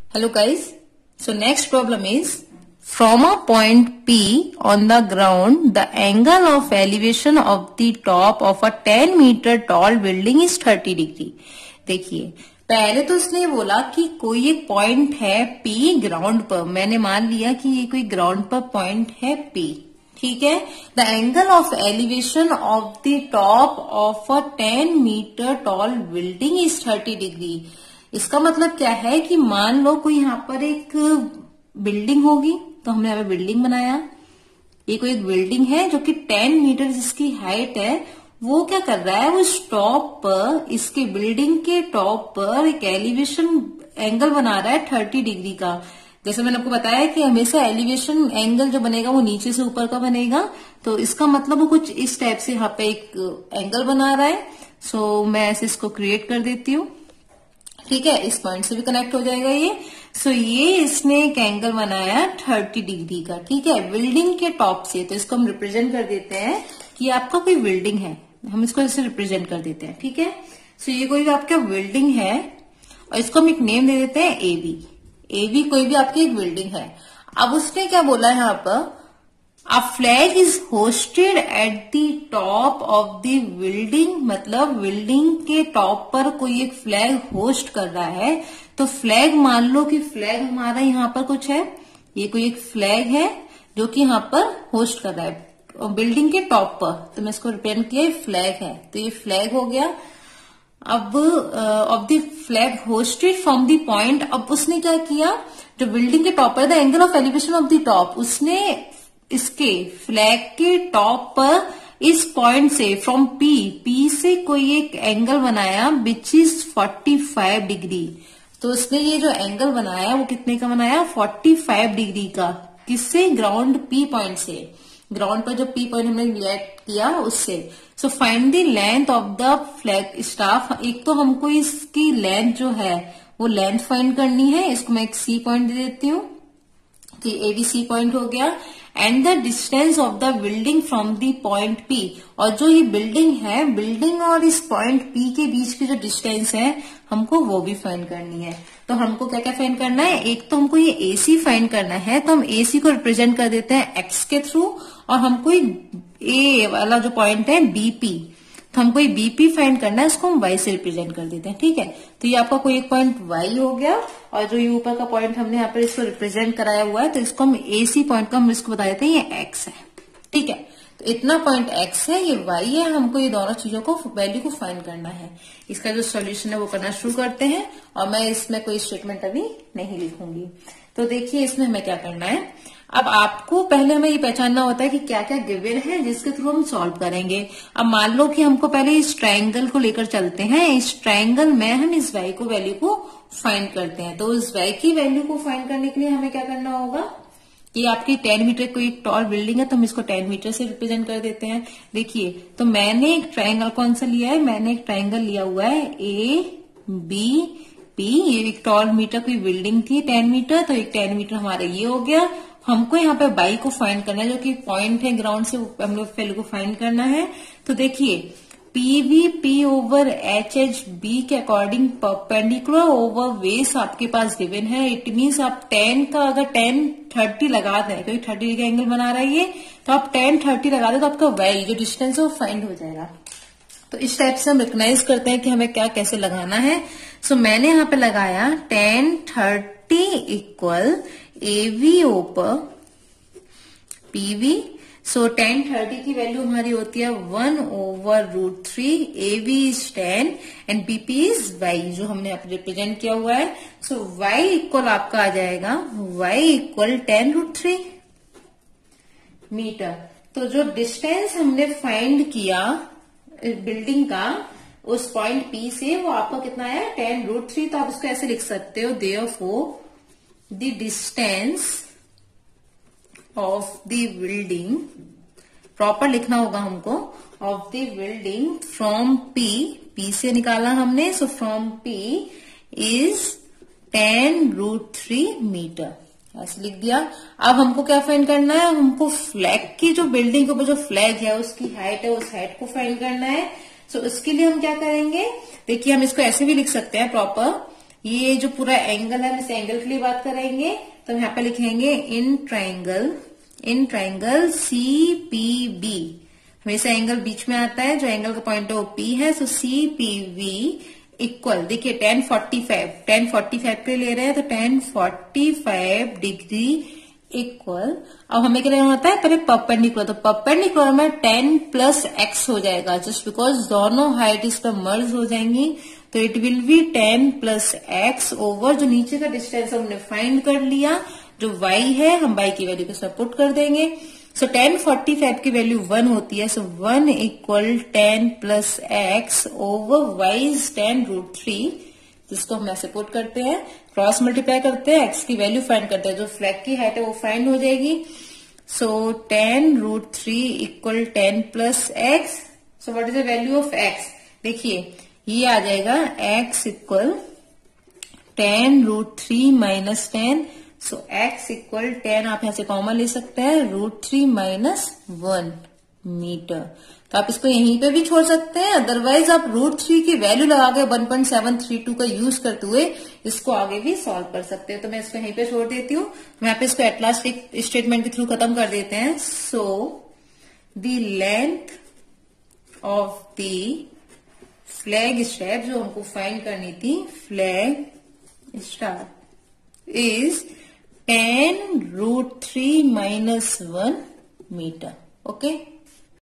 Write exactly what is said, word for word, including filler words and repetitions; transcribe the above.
Hello guys. So next problem is from a point P on the ground, the angle of elevation of the top of a ten meter tall building is thirty degree. देखिए पहले तो उसने बोला कि कोई एक point है P ground पर, मैंने मान लिया कि ये कोई ग्राउंड पर पॉइंट है P, ठीक है। The angle of elevation of the top of a ten metre tall building is thirty degree. इसका मतलब क्या है कि मान लो कोई यहाँ पर एक बिल्डिंग होगी, तो हमने यहाँ पे बिल्डिंग बनाया। ये कोई एक बिल्डिंग है जो कि टेन मीटर जिसकी हाइट है, वो क्या कर रहा है, वो इस टॉप पर, इसके बिल्डिंग के टॉप पर एक एलिवेशन एंगल बना रहा है थर्टी डिग्री का। जैसे मैंने आपको बताया कि हमेशा एलिवेशन एंगल जो बनेगा वो नीचे से ऊपर का बनेगा, तो इसका मतलब वो कुछ इस टाइप से यहाँ पे एक एंगल बना रहा है। सो मैं ऐसे इसको क्रिएट कर देती हूँ, ठीक है। इस पॉइंट से भी कनेक्ट हो जाएगा ये। सो ये इसने एक एंगल बनाया थर्टी डिग्री का, ठीक है, बिल्डिंग के टॉप से। तो इसको हम रिप्रेजेंट कर देते हैं कि आपका कोई बिल्डिंग है, हम इसको ऐसे रिप्रेजेंट कर देते हैं, ठीक है। सो ये कोई भी आपका बिल्डिंग है और इसको हम एक नेम दे देते हैं ए बी। ए बी कोई भी आपकी एक बिल्डिंग है। अब उसने क्या बोला है यहाँ पर, a flag is hoisted at the top of the building, मतलब बिल्डिंग के टॉप पर कोई एक फ्लैग होस्ट कर रहा है। तो फ्लैग मान लो कि फ्लैग हमारा यहाँ पर कुछ है, ये कोई एक फ्लैग है जो कि यहाँ पर होस्ट कर रहा है बिल्डिंग के टॉप पर। तो मैं इसको रिप्रेजेंट किया, फ्लैग है, तो ये फ्लैग हो गया। अब of the flag hoisted from the point, अब उसने क्या किया, जो बिल्डिंग के टॉप पर the angle of elevation of the top, उसने इसके फ्लैग के टॉप पर इस पॉइंट से फ्रॉम पी पी से कोई एक एंगल बनाया which is forty five degree. तो उसने ये जो एंगल बनाया वो कितने का बनाया, फोर्टी फाइव डिग्री का। किससे, ग्राउंड पी पॉइंट से, ग्राउंड पर जो पी पॉइंट हमने रिलेक्ट किया उससे। So find the length of the flag staff. एक तो हमको इसकी लेंथ जो है वो लेंथ फाइंड करनी है, इसको मैं एक सी पॉइंट दे देती हूँ, कि ए बी सी पॉइंट हो गया। And the distance of the building from the point P, और जो ये बिल्डिंग है, बिल्डिंग और इस पॉइंट पी के बीच की जो डिस्टेंस है हमको वो भी फाइंड करनी है। तो हमको क्या क्या फाइंड करना है, एक तो हमको ये ए सी फाइंड करना है, तो हम ए सी को रिप्रेजेंट कर देते हैं एक्स के थ्रू, और हमको ए वाला जो पॉइंट है बी पी, तो हमको ये बीपी फाइंड करना है, इसको हम वाई से रिप्रेजेंट कर देते हैं, ठीक है। तो ये आपका कोई एक पॉइंट वाई हो गया, और जो ये ऊपर का पॉइंट हमने यहाँ पर इसको रिप्रेजेंट कराया हुआ है, तो इसको हम एसी पॉइंट का हम इसको बता देते हैं ये एक्स है, ठीक है। तो इतना पॉइंट एक्स है, ये वाई है, हमको ये दोनों चीजों को वैल्यू को फाइंड करना है। इसका जो सोल्यूशन है वो करना शुरू करते हैं, और मैं इसमें कोई स्टेटमेंट अभी नहीं लिखूंगी। तो देखिए इसमें हमें क्या करना है। अब आपको पहले हमें ये पहचानना होता है कि क्या क्या गिवन है जिसके थ्रू हम सॉल्व करेंगे। अब मान लो कि हमको पहले इस ट्रायंगल को लेकर चलते हैं, इस ट्रायंगल में हम इस y को वैल्यू को फाइंड करते हैं। तो इस y की वैल्यू को फाइंड करने के लिए हमें क्या करना होगा, कि आपकी टेन मीटर कोई एक टॉल बिल्डिंग है, तो हम इसको टेन मीटर से रिप्रेजेंट कर देते हैं। देखिए तो मैंने एक ट्रायंगल कौन सा लिया है, मैंने एक ट्रायंगल लिया हुआ है ए बी पी। ये एक टॉल मीटर कोई बिल्डिंग थी टेन मीटर, तो एक टेन मीटर हमारा ये हो गया। हमको यहाँ पे बाई को फाइंड करना है, जो कि पॉइंट है ग्राउंड से, हम लोग वैल्यू को फाइंड करना है। तो देखिए P V P over H H B के अकॉर्डिंग परपेंडिकुलर ओवर बेस आपके पास गिवन है। इट मीन्स आप टेन का अगर टेन थर्टी लगा दें, क्योंकि थर्टी का एंगल बना रहा है ये, तो आप टेन थर्टी लगा दें तो आपका वाई जो डिस्टेंस है वो फाइंड हो जाएगा। तो इस टाइप से हम रिकग्नाइज करते हैं कि हमें क्या कैसे लगाना है। सो so, मैंने यहाँ पे लगाया ten thirty equal A V over P V. So ten thirty की वैल्यू हमारी होती है one over root three, A V is ten and B P is Y, जो हमने यहाँ पे रिप्रेजेंट किया हुआ है। सो so, वाई इक्वल आपका आ जाएगा Y equal ten root three metre. तो जो डिस्टेंस हमने फाइंड किया बिल्डिंग का उस पॉइंट पी से, वो आपका कितना है, टेन रूट थ्री। तो आप इसको ऐसे लिख सकते हो, therefore the distance of the building, proper लिखना होगा हमको, of the building from P, P से निकाला हमने, so from P is ten root three metre, ऐसे लिख दिया। अब हमको क्या फाइंड करना है, हमको फ्लैग की जो बिल्डिंग के ऊपर जो फ्लैग है उसकी हाइट है, उस हाइट को फाइंड करना है। सो so, उसके लिए हम क्या करेंगे, देखिए हम इसको ऐसे भी लिख सकते हैं प्रॉपर, ये जो पूरा एंगल है, हम इस एंगल के लिए बात करेंगे, तो हम यहाँ पे लिखेंगे in triangle, in triangle C P B. हमेशा एंगल बीच में आता है, जो एंगल का पॉइंट है वो पी है, so C P V equal, देखिए ten forty five, ten forty five के ले रहे हैं, तो ten forty five degree equal, अब हमें क्या लेना होता है पहले परपेंडिकुलर, तो परपेंडिकुलर में टेन प्लस एक्स हो जाएगा, जस्ट बिकॉज दोनों हाइट इस पर मर्ज हो जाएंगी, तो it will be ten plus X over जो नीचे का डिस्टेंस हमने फाइंड कर लिया, जो y है हम y की वैल्यू को सपोर्ट कर देंगे। सो टेन फोर्टी फाइव की वैल्यू वन होती है, so one equal ten plus X over Y is ten root three, जिसको हम ऐसे पुट करते हैं, क्रॉस मल्टीप्लाई करते हैं, एक्स की वैल्यू फाइंड करते हैं, जो फ्लैग की हाइट है वो फाइंड हो जाएगी। So ten root three equal ten plus X, so what is the value of X, देखिए ये आ जाएगा X equal ten root three minus ten, so X equal ten आप यहां से कॉमन ले सकते हैं, root three minus one metre, तो आप इसको यहीं पे भी छोड़ सकते हैं, अदरवाइज आप रूट थ्री की वैल्यू लगा के one point seven three two का यूज करते हुए इसको आगे भी सॉल्व कर सकते हैं। तो मैं इसको यहीं पे छोड़ देती हूँ, मैं यहाँ पे इसको एट लास्ट एक स्टेटमेंट के थ्रू खत्म कर देते हैं। So the length of the flag step, जो हमको फाइंड करनी थी, flag star is ten root three minus one metre. Okay.